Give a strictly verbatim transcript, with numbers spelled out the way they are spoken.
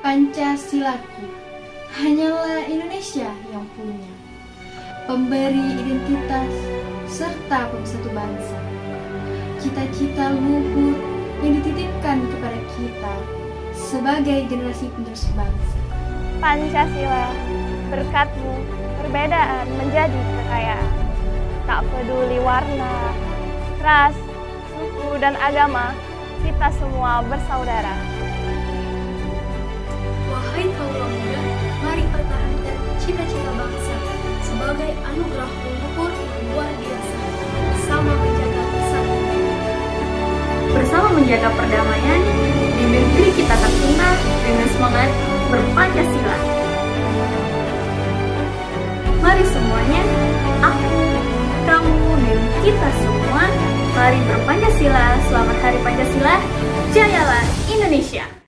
Pancasilaku hanyalah Indonesia yang punya, pemberi identitas serta pemersatu bangsa. Cita-cita luhur yang dititipkan kepada kita sebagai generasi penerus bangsa. Pancasila, berkatmu perbedaan menjadi kekayaan. Tak peduli warna, ras, suku, dan agama, kita semua bersaudara. Wahai kaula muda, mari pertahankan cita-cita bangsa sebagai anugerah leluhur yang luar biasa, bersama menjaga persatuan. Bersama menjaga perdamaian, di negeri kita tertuna dengan semangat berpancasila. Mari semuanya, aku, kamu, dan kita semua, mari berpancasila. Selamat Hari Pancasila, jayalah Indonesia!